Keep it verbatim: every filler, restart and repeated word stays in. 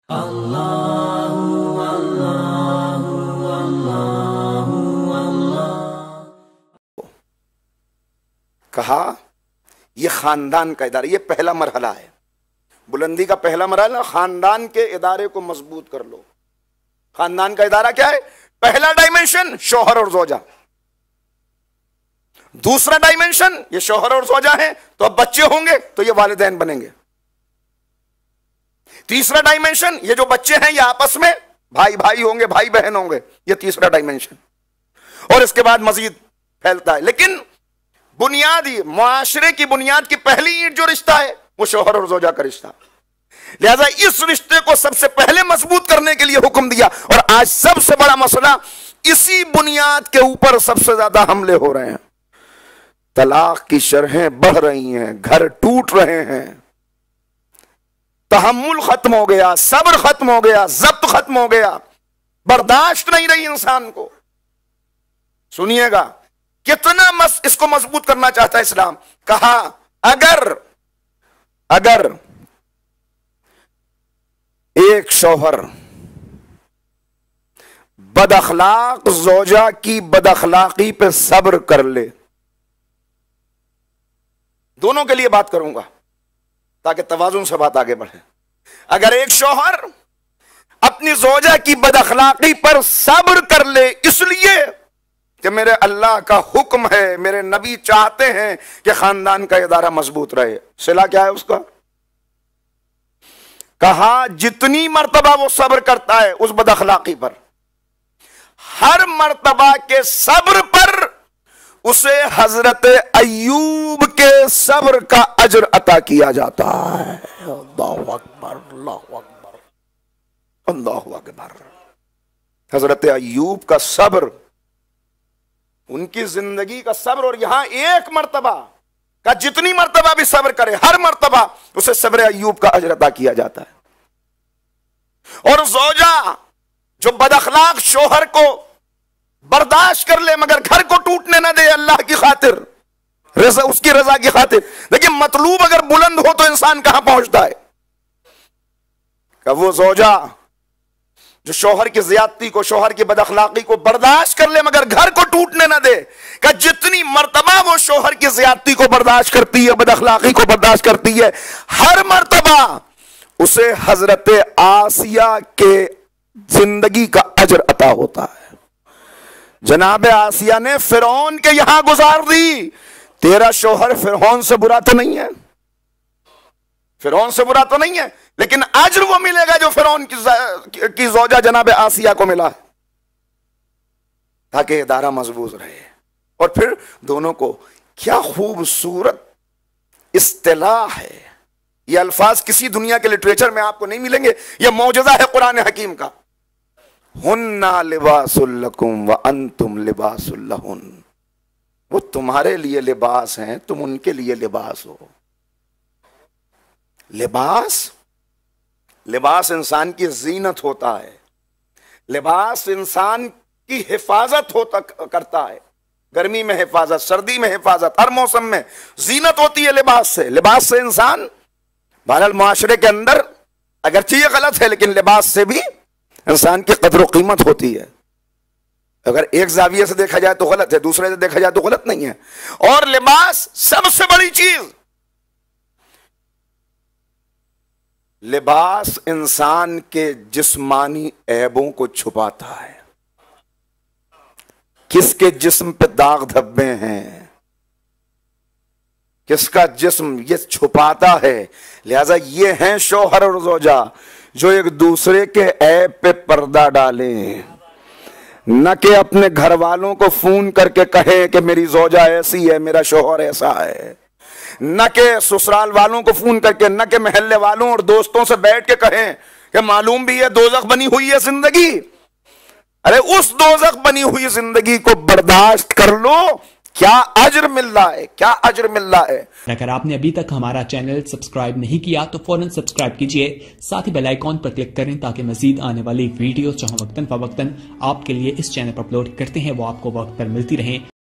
اللہ اللہ اللہ اللہ۔ کہا یہ خاندان کا ادارہ، یہ پہلا مرحلہ ہے، بلندی کا پہلا مرحلہ، خاندان کے ادارے کو مضبوط کر لو۔ خاندان کا ادارہ کیا ہے؟ پہلا ڈائمنشن شوہر اور زوجہ، دوسرا ڈائمنشن یہ شوہر اور زوجہ ہیں تو اب بچے ہوں گے تو یہ والدین بنیں گے، تیسرا ڈائمنشن یہ جو بچے ہیں یہ آپس میں بھائی بھائی ہوں گے، بھائی بہن ہوں گے، یہ تیسرا ڈائمنشن، اور اس کے بعد مزید پھیلتا ہے۔ لیکن بنیادی معاشرے کی بنیاد کی پہلی اینٹ جو رشتہ ہے وہ شوہر اور زوجہ کا رشتہ، لہذا اس رشتے کو سب سے پہلے مضبوط کرنے کے لیے حکم دیا، اور آج سب سے بڑا مسئلہ اسی بنیاد کے اوپر سب سے زیادہ حملے ہو رہے ہیں، طلاق کی شرحیں بڑھ رہی ہیں، گھر ٹوٹ رہے ہیں، تحمل ختم ہو گیا، صبر ختم ہو گیا، ضبط ختم ہو گیا، برداشت نہیں رہی انسان کو۔ سنیے گا کتنا مس اس کو مضبوط کرنا چاہتا ہے اسلام۔ کہا اگر اگر ایک شوہر بد اخلاق زوجہ کی بد اخلاقی پہ صبر کر لے، دونوں کے لیے بات کروں گا تاکہ توازن سے بات آگے بڑھے، اگر ایک شوہر اپنی زوجہ کی بد اخلاقی پر صبر کر لے اس لیے کہ میرے اللہ کا حکم ہے، میرے نبی چاہتے ہیں کہ خاندان کا ادارہ مضبوط رہے، صلہ کیا ہے اس کا؟ کہا جتنی مرتبہ وہ صبر کرتا ہے اس بد اخلاقی پر، ہر مرتبہ کے صبر پر اسے حضرت ایوب کے صبر کا اجر عطا کیا جاتا ہے۔ اللہ اکبر اللہ اکبر اللہ اکبر۔ حضرت ایوب کا صبر، ان کی زندگی کا صبر، اور یہاں ایک مرتبہ کا جتنی مرتبہ بھی صبر کرے ہر مرتبہ اسے صبر ایوب کا اجر عطا کیا جاتا ہے۔ اور زوجہ جو بد اخلاق شوہر کو برداشت کر لے مگر گھر کو ٹوٹنے نہ دے اللہ کی خاطر، رضا اس کی رضا کی خاطر، لیکن مطلوب اگر بلند ہو تو انسان کہاں پہنچتا ہے؟ کہ وہ زوجہ جو شوہر کی زیادتی کو، شوہر کی بد اخلاقی کو برداشت کر لے مگر گھر کو ٹوٹنے نہ دے، کہ جتنی مرتبہ وہ شوہر کی زیادتی کو برداشت کرتی ہے، بد اخلاقی کو برداشت کرتی ہے، ہر مرتبہ اسے حضرت آسیہ کے زندگی کا اجر عطا ہوتا ہے۔ جناب آسیہ نے فرعون کے یہاں گزار دی، تیرا شوہر فرعون سے برا تو نہیں ہے، فرعون سے برا تو نہیں ہے، لیکن اجر وہ ملے گا جو فرعون کی زوجہ جناب آسیہ کو ملا ہے، تاکہ ادارہ مضبوط رہے۔ اور پھر دونوں کو کیا خوبصورت اصطلاح ہے، یہ الفاظ کسی دنیا کے لٹریچر میں آپ کو نہیں ملیں گے، یہ معجزہ ہے قرآن حکیم کا۔ ہن لباس لکم وانتم لباس لہن، وہ تمہارے لیے لباس ہیں، تم ان کے لیے لباس ہو۔ لباس لباس انسان کی زینت ہوتا ہے، لباس انسان کی حفاظت ہوتا کرتا ہے، گرمی میں حفاظت، سردی میں حفاظت، ہر موسم میں زینت ہوتی ہے لباس سے۔ لباس سے انسان بہرحال معاشرے کے اندر اگرچہ یہ غلط ہے لیکن لباس سے بھی انسان کی قدر و قیمت ہوتی ہے، اگر ایک زاویے سے دیکھا جائے تو غلط ہے، دوسرے سے دیکھا جائے تو غلط نہیں ہے۔ اور لباس سب سے بڑی چیز، لباس انسان کے جسمانی عیبوں کو چھپاتا ہے، کس کے جسم پہ داغ دھبے ہیں، کس کا جسم، یہ چھپاتا ہے۔ لہذا یہ ہیں شوہر اور زوجہ جو ایک دوسرے کے عیب پہ پردہ ڈالیں، نہ کہ اپنے گھر والوں کو فون کر کے کہیں کہ میری زوجہ ایسی ہے، میرا شوہر ایسا ہے، نہ کہ سسرال والوں کو فون کر کے، نہ کہ محلے والوں اور دوستوں سے بیٹھ کے کہیں کہ معلوم بھی ہے دوزخ بنی ہوئی ہے زندگی۔ ارے اس دوزخ بنی ہوئی زندگی کو برداشت کر لو، کیا اجر مل رہا ہے، کیا اجر مل رہا ہے۔ اگر آپ نے ابھی تک ہمارا چینل سبسکرائب نہیں کیا تو فوراً سبسکرائب کیجئے، ساتھ ہی بیل آئیکن پر کلک کریں تاکہ مزید آنے والی ویڈیوز جہاں وقتاً فوقتاً آپ کے لیے اس چینل پر اپلوڈ کرتے ہیں وہ آپ کو وقت پر ملتی رہیں۔